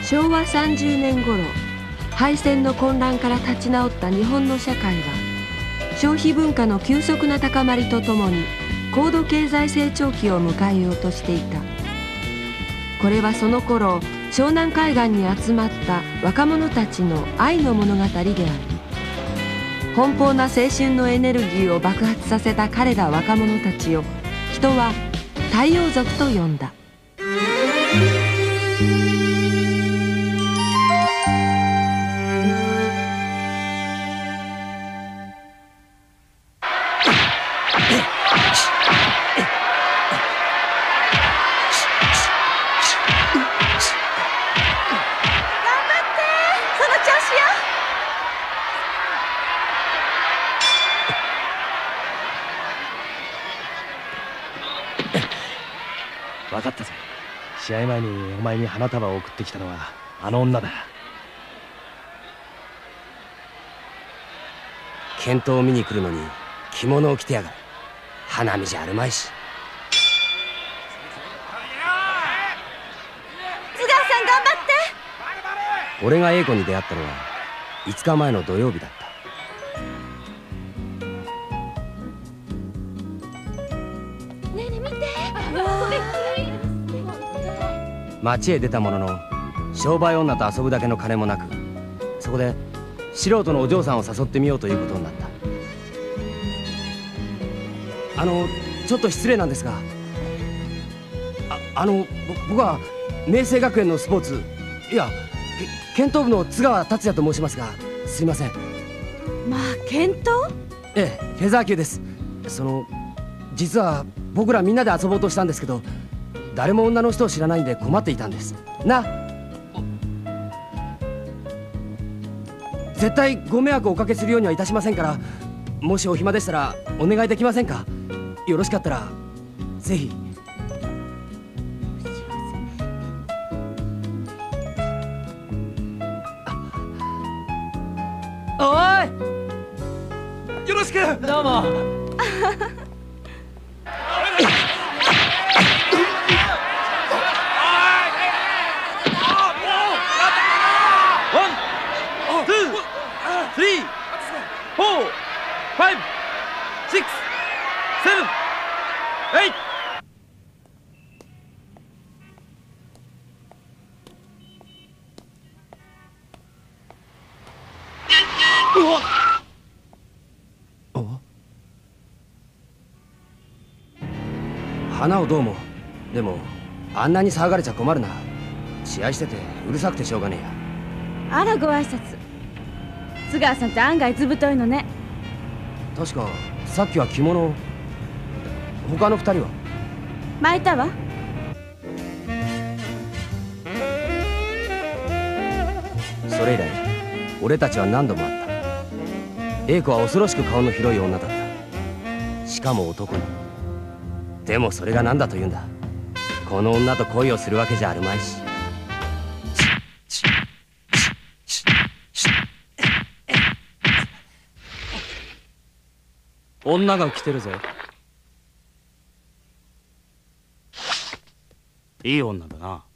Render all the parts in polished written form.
昭和30年頃、敗戦の混乱から立ち直った日本の社会は、消費文化の急速な高まりとともに高度経済成長期を迎えようとしていた。これはその頃、湘南海岸に集まった若者たちの愛の物語である。奔放な青春のエネルギーを爆発させた彼ら若者たちを、人は太陽族と呼んだ。 分かったぜ。試合前にお前に花束を送ってきたのはあの女だ。 剣闘を見に来るのに着物を着てやがる。花見じゃあるまいし。 津川さん頑張って。 俺が英子に出会ったのは5日前の土曜日だった。 ねえねえ見て、 町へ出たものの商売女と遊ぶだけの金もなく、そこで素人のお嬢さんを誘ってみようということになった。ちょっと失礼なんですが、僕は明星学園のスポーツ、いや剣闘部の津川達也と申しますが、すいません。 まあ剣闘？ ええ、フェザー級です。実は僕らみんなで遊ぼうとしたんですけど、誰も女の人を知らないんで困っていたんですな。絶対ご迷惑をおかけするようにはいたしませんから、もしお暇でしたらお願いできませんか。よろしかったらぜひ。おい、よろしく。 どうも。 花をどうも。でもあんなに騒がれちゃ困るな。試合しててうるさくてしょうがねえや。 あらご挨拶。津川さんって案外図太いのね。 確かさっきは着物を。他の2人は？ 巻いたわ。 それ以来俺たちは何度も会った。英子は恐ろしく顔の広い女だった。しかも男に。でもそれが何だと言うんだ。この女と恋をするわけじゃあるまいし。 女が来てるぜ。いい女だな。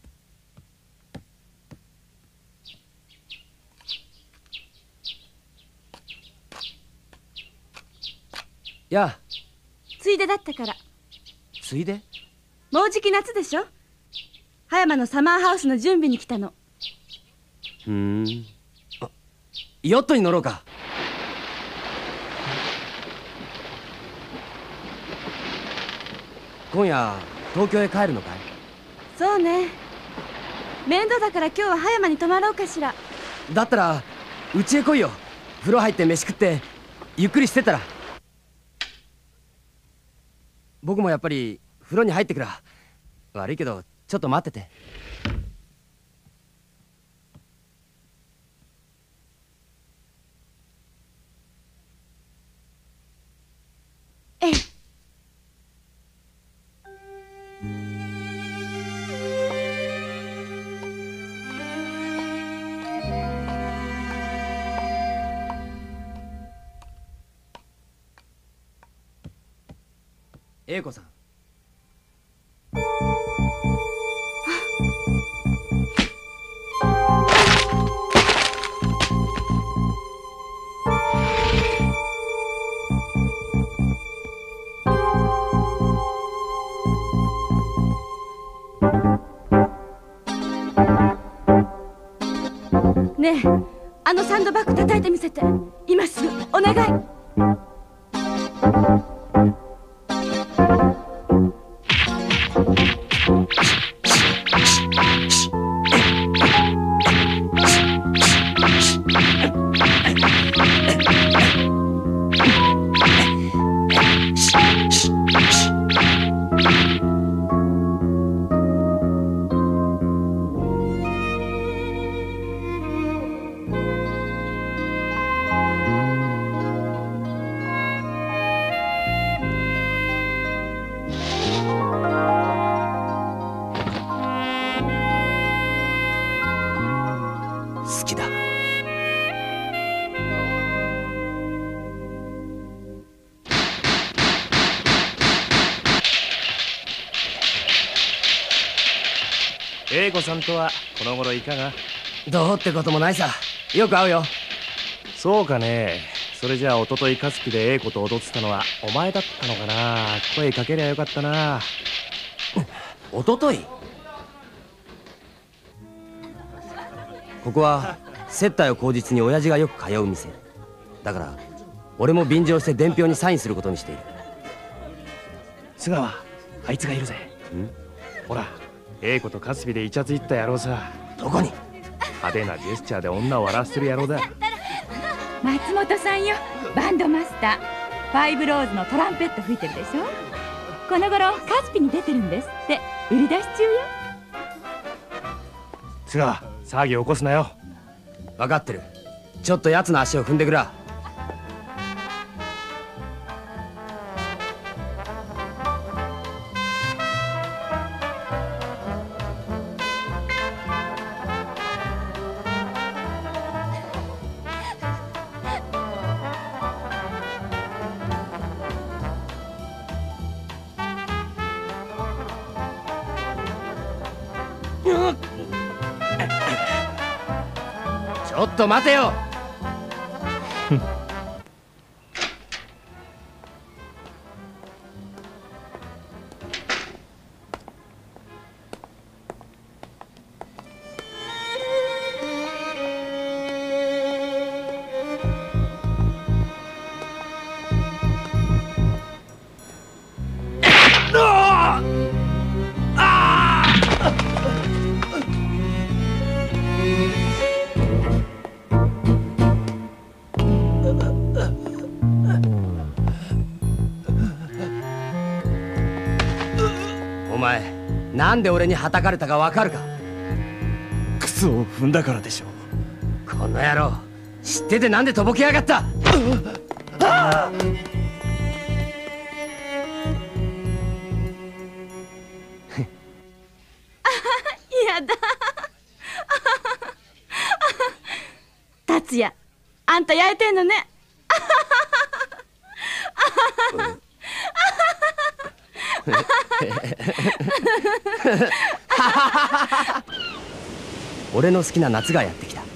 やあ。 ついでだったから。 ついで？ もうじき夏でしょ。葉山のサマーハウスの準備に来たの。 ヨットに乗ろうか。今夜東京へ帰るのかい？ そうね。面倒だから今日は葉山に泊まろうかしら。 だったらうちへ来いよ。風呂入って飯食ってゆっくりしてたら。僕もやっぱり風呂に入ってくら。悪いけどちょっと待ってて。 ええ。 英子さん。 ねえ、あのサンドバッグ叩いてみせて。今すぐお願い。 好きだ。 英子さんとはこの頃いかが？ どうってこともないさ。よく会うよ。 そうかね。それじゃあ一昨日カスピで英子と踊ってたのはお前だったのかな。声かけりゃよかったな。 おととい。ここは接待を口実に親父がよく通う店だから、俺も便乗して伝票にサインすることにしている。 津川、あいつがいるぜ。ほら、英子とカスピでイチャついった野郎さ。 どこに？ 派手なジェスチャーで女を笑わせてる野郎だ。 松本さんよ、バンドマスター。ファイブローズのトランペット吹いてるでしょ。この頃カスピに出てるんですって。売り出し中よ。 津川、騒ぎ起こすなよ。 分かってる。ちょっと奴の足を踏んでくら。ちょっと待てよ。お前、なんで俺にはたかれたかわかるか？ 靴を踏んだからでしょ。 この野郎、知っててなんでとぼけやがった！ やだ。達也、あんた焼いてんのね。 俺の好きな夏がやってきた。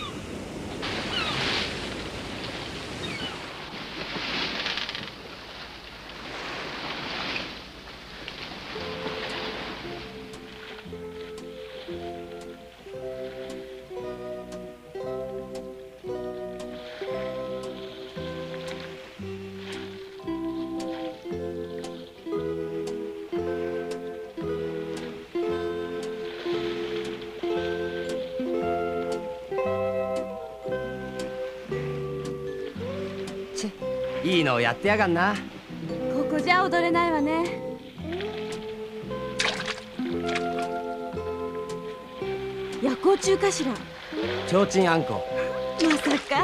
いいのをやってやがんな。 ここじゃ踊れないわね。夜行中かしら。 提灯あんこ。 まさか。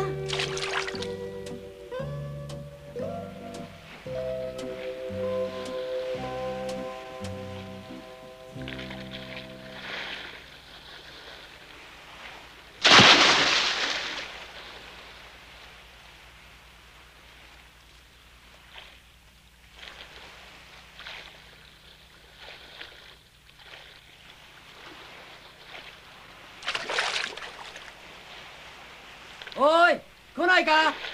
おい、来ないか？ 待って。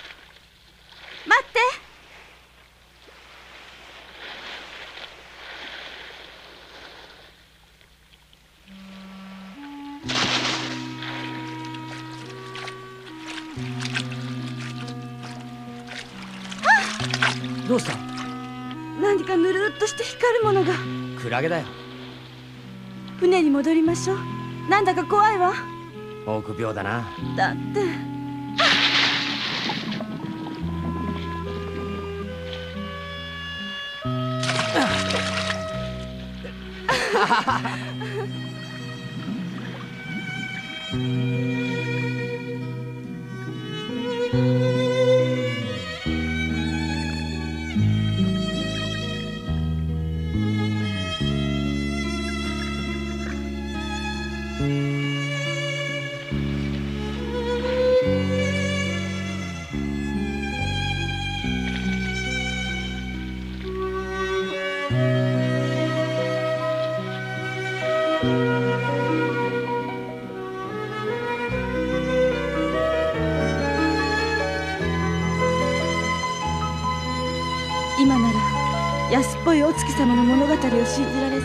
ぬるっとして光るものが。 クラゲだよ。 船に戻りましょう。なんだか怖いわ。 臆病だな。 だって今なら安っぽいお月様の物語を信じられそう。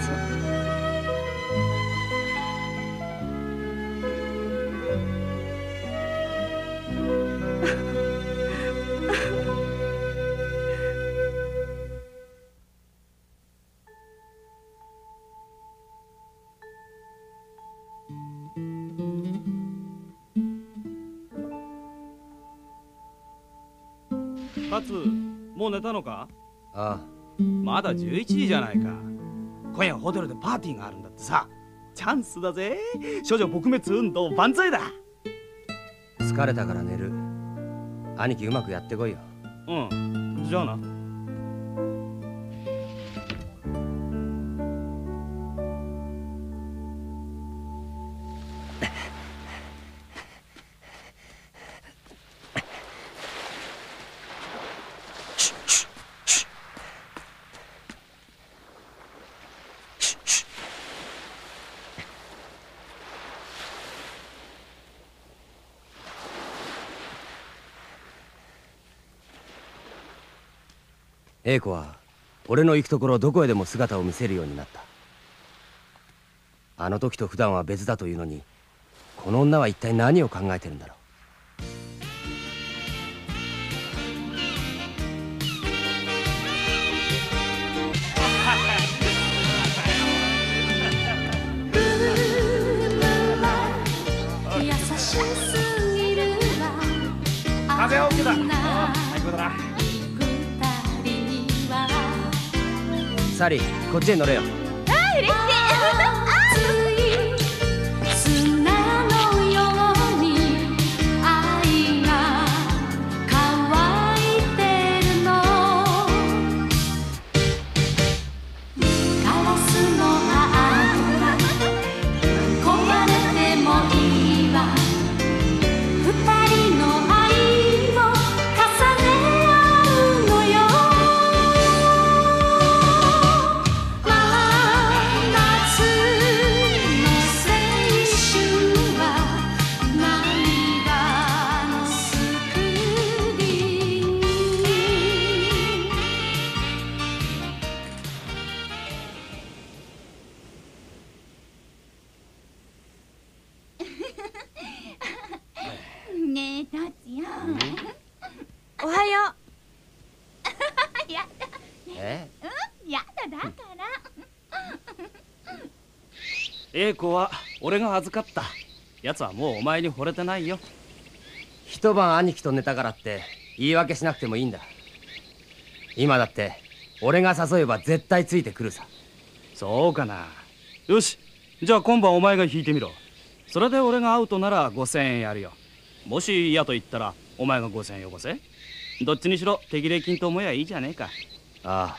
カツ、もう寝たのか？ ああ。 まだ11時じゃないか。今夜ホテルでパーティーがあるんだってさ。チャンスだぜ。処女撲滅運動万歳だ。 疲れたから寝る。兄貴うまくやってこいよ。 うん、じゃあな。 英子は俺の行くところどこへでも姿を見せるようになった。あの時と普段は別だというのに、この女は一体何を考えてるんだろう。 風は OK だ。最高だな。 サリー、こっちへ乗れよ。 あ、嬉しい。 ねえ、達也。 おはよう。やだ。やだ、だから。 英子は俺が預かった。奴はもうお前に惚れてないよ。 一晩兄貴と寝たからって言い訳しなくてもいいんだ。今だって俺が誘えば絶対ついてくるさ。 そうかな。よし、じゃあ今晩お前が引いてみろ。それで俺がアウトなら5000円やるよ。もし嫌と言ったらお前が5000円よこせ。どっちにしろ手切れ金と思えばいいじゃねえか。 ああ。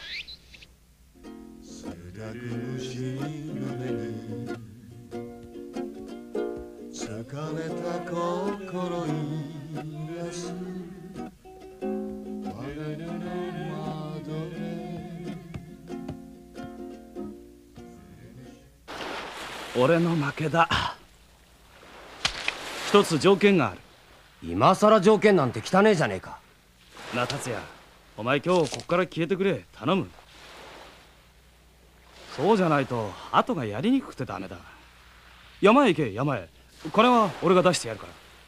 俺の負けだ。一つ条件がある。 今さら条件なんて汚ねえじゃねえか。 なあ達也、お前今日こっから消えてくれ。頼む。そうじゃないと後がやりにくくてダメだ。山へ行け、山へ。金は俺が出してやるから。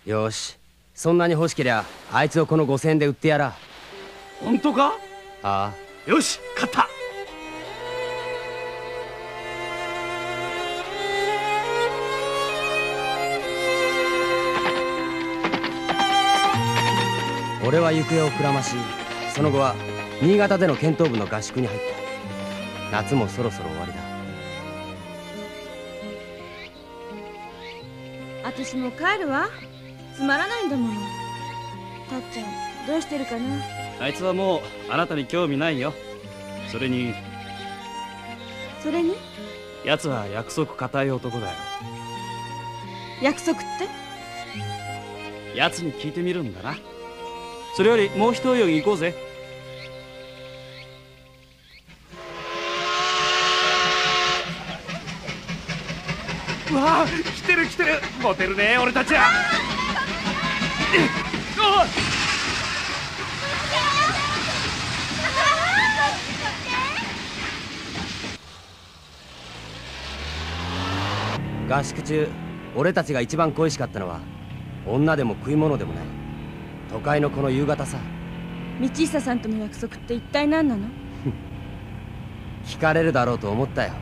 よし、そんなに欲しけりゃあいつをこの5000円で売ってやら。 本当か？ ああ。よし、勝った。 俺は行方をくらまし、その後は新潟での剣闘部の合宿に入った。夏もそろそろ終わりだ。 私もう帰るわ。つまらないんだもの。たっちゃんどうしてるかな。 あいつはもうあなたに興味ないよ。それに奴は約束固い男だよ。 約束って？ 奴に聞いてみるんだな。それよりもう一泳ぎ行こうぜ。 うわあ、来てる来てる。モテるね俺たちは。 合宿中、俺たちが一番恋しかったのは女でも食い物でもない都会のこの夕方さ。 道久さんとの約束って一体何なの？ 聞かれるだろうと思ったよ。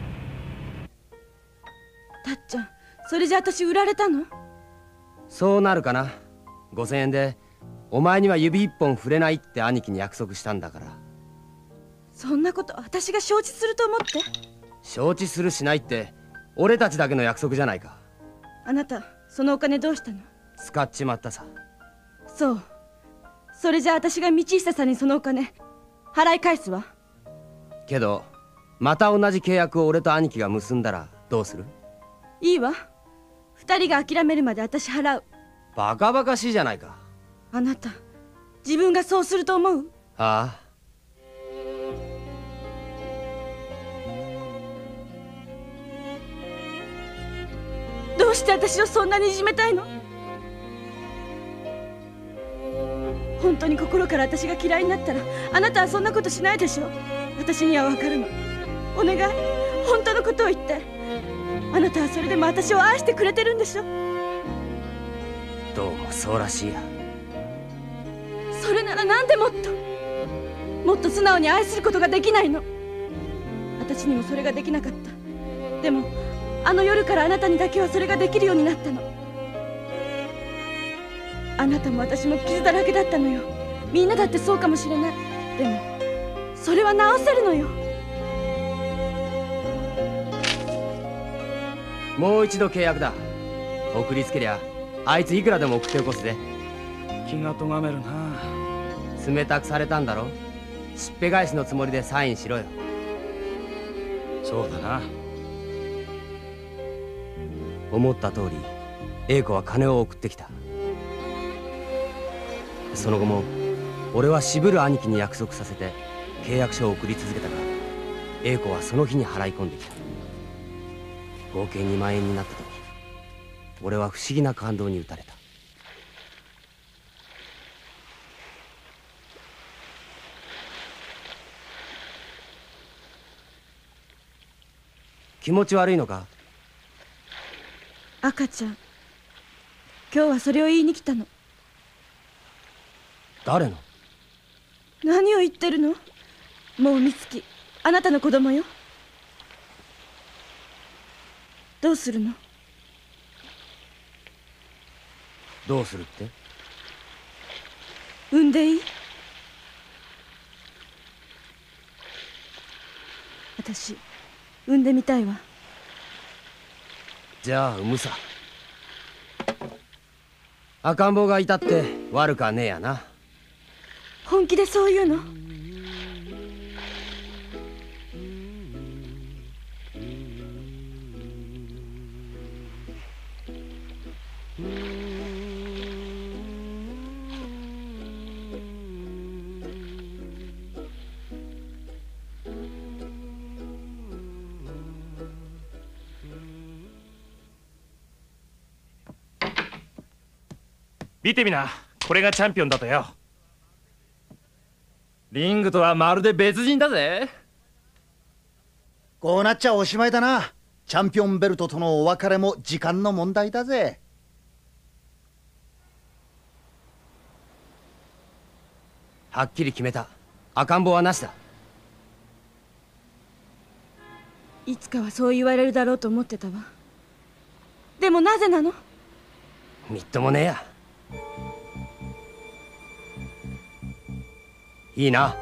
たっちゃん、それじゃ私売られたの？ そうなるかな。5000円でお前には指一本触れないって兄貴に約束したんだから。 そんなこと私が承知すると思って？ 承知するしないって俺たちだけの約束じゃないか。 あなたそのお金どうしたの？ 使っちまったさ。 そう。それじゃあ私が道久さんにそのお金払い返すわ。 けどまた同じ契約を俺と兄貴が結んだらどうする？ いいわ。二人が諦めるまで私払う。 バカバカしいじゃないか。 あなた自分がそうすると思う？ ああ。 どうして私をそんなにいじめたいの？本当に心から私が嫌いになったらあなたはそんなことしないでしょ。私にはわかるの。お願い、本当のことを言って。あなたはそれでも私を愛してくれてるんでしょ。 どうもそうらしいや。 それならなんでもっと素直に愛することができないの？私にもそれができなかった。でもあの夜からあなたにだけはそれができるようになったの。あなたも私も傷だらけだったのよ。みんなだってそうかもしれない。でもそれは直せるのよ。 もう一度契約だ。送りつけりゃあいついくらでも送ってよこすぜ。 気がとがめるな。 冷たくされたんだろ。しっぺ返しのつもりでサインしろよ。 そうだな。 思った通り英子は金を送ってきた。その後も俺は渋る兄貴に約束させて契約書を送り続けたが、英子はその日に払い込んできた。合計2万円になった時、俺は不思議な感動に打たれた。気持ち悪いのか？ 赤ちゃん、今日はそれを言いに来たの。 誰の？ 何を言ってるの？もう美月、あなたの子供よ。どうするの？ どうするって？ 産んでいい？私産んでみたいわ。 じゃあ産むさ。赤ん坊がいたって悪かねえやな。 本気でそう言うの？ 見てみな、これがチャンピオンだとよ。 リングとはまるで別人だぜ。 こうなっちゃおしまいだな。チャンピオンベルトとのお別れも時間の問題だぜ。 はっきり決めた。赤ん坊はなしだ。 いつかはそう言われるだろうと思ってたわ。でもなぜなの？ みっともねえや。 いいな。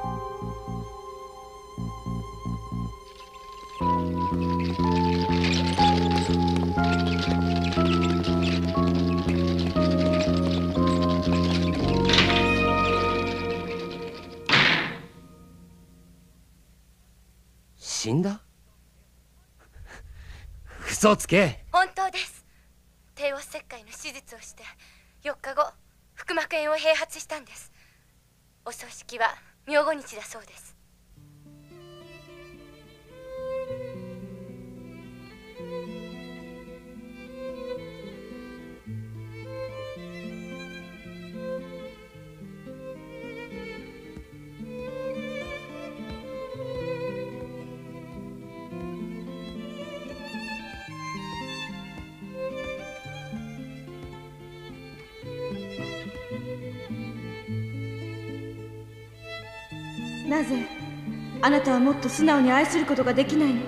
死んだ？嘘つけ。 本当です。帝王切開の手術をして4日後腹膜炎を併発したんです。お葬式は明後日だそうです。 なぜあなたはもっと素直に愛することができないの？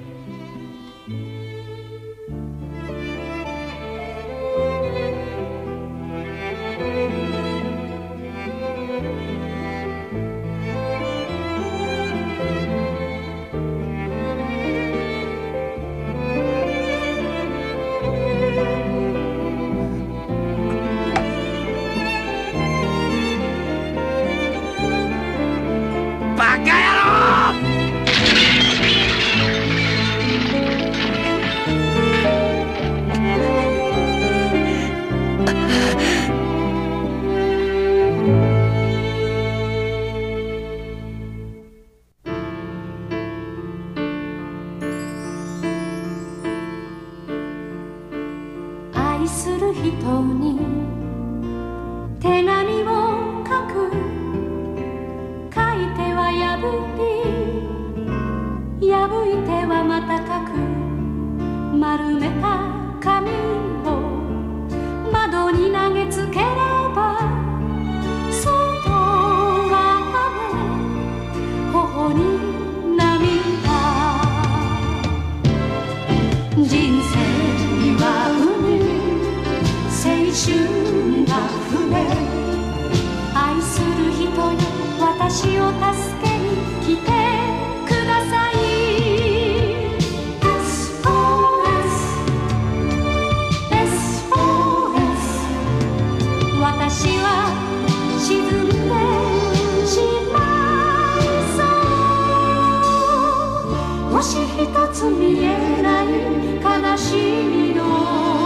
愛する人に手紙を書く、書いては破り、破いてはまた書く、丸めた紙を窓に投げつければ、外は雨、頬に涙。人生は青春が船、愛する人よ、私を助けに来てください。 SOS SOS、 私は沈んでしまいそう。星一つ見えない悲しみの